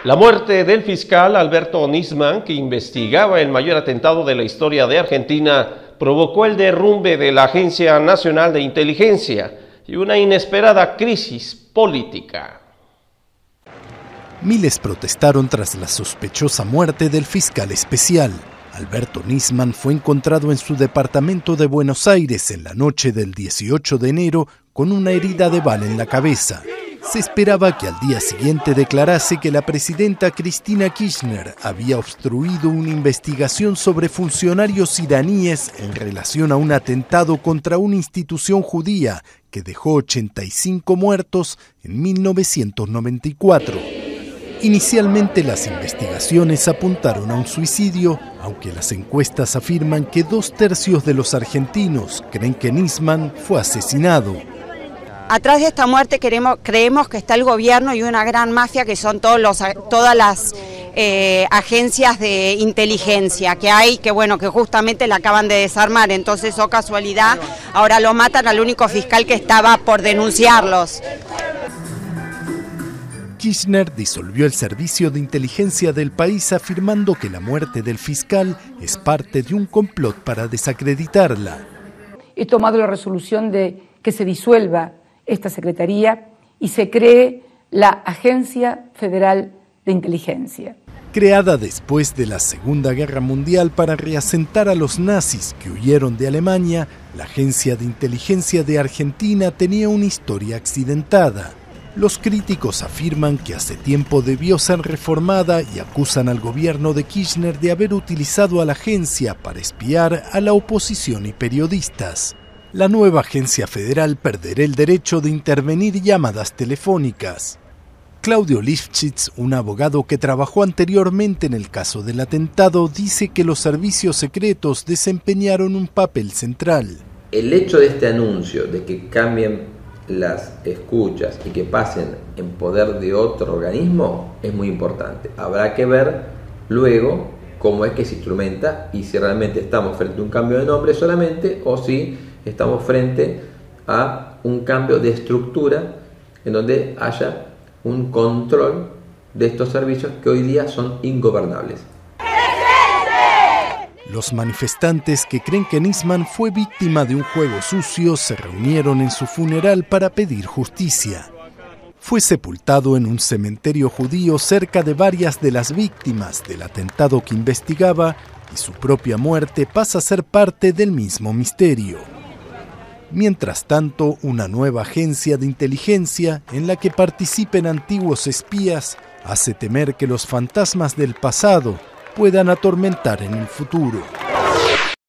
La muerte del fiscal Alberto Nisman, que investigaba el mayor atentado de la historia de Argentina, provocó el derrumbe de la Agencia Nacional de Inteligencia y una inesperada crisis política. Miles protestaron tras la sospechosa muerte del fiscal especial. Alberto Nisman fue encontrado en su departamento de Buenos Aires en la noche del 18 de enero con una herida de bala en la cabeza. Se esperaba que al día siguiente declarase que la presidenta Cristina Kirchner había obstruido una investigación sobre funcionarios iraníes en relación a un atentado contra una institución judía que dejó 85 muertos en 1994. Inicialmente las investigaciones apuntaron a un suicidio, aunque las encuestas afirman que 2/3 de los argentinos creen que Nisman fue asesinado. Atrás de esta muerte creemos que está el gobierno y una gran mafia que son todas las agencias de inteligencia que hay, que justamente la acaban de desarmar, entonces, oh casualidad, ahora lo matan al único fiscal que estaba por denunciarlos. Kirchner disolvió el servicio de inteligencia del país afirmando que la muerte del fiscal es parte de un complot para desacreditarla. He tomado la resolución de que se disuelva esta secretaría y se cree la Agencia Federal de Inteligencia. Creada después de la Segunda Guerra Mundial para reasentar a los nazis que huyeron de Alemania, la Agencia de Inteligencia de Argentina tenía una historia accidentada. Los críticos afirman que hace tiempo debió ser reformada y acusan al gobierno de Kirchner de haber utilizado a la agencia para espiar a la oposición y periodistas. La nueva agencia federal perderá el derecho de intervenir llamadas telefónicas. Claudio Lifchitz, un abogado que trabajó anteriormente en el caso del atentado, dice que los servicios secretos desempeñaron un papel central. El hecho de este anuncio de que cambien las escuchas y que pasen en poder de otro organismo es muy importante. Habrá que ver luego cómo es que se instrumenta y si realmente estamos frente a un cambio de nombre solamente o si estamos frente a un cambio de estructura en donde haya un control de estos servicios que hoy día son ingobernables. Los manifestantes que creen que Nisman fue víctima de un juego sucio se reunieron en su funeral para pedir justicia. Fue sepultado en un cementerio judío cerca de varias de las víctimas del atentado que investigaba y su propia muerte pasa a ser parte del mismo misterio. Mientras tanto, una nueva agencia de inteligencia en la que participen antiguos espías hace temer que los fantasmas del pasado puedan atormentar en el futuro.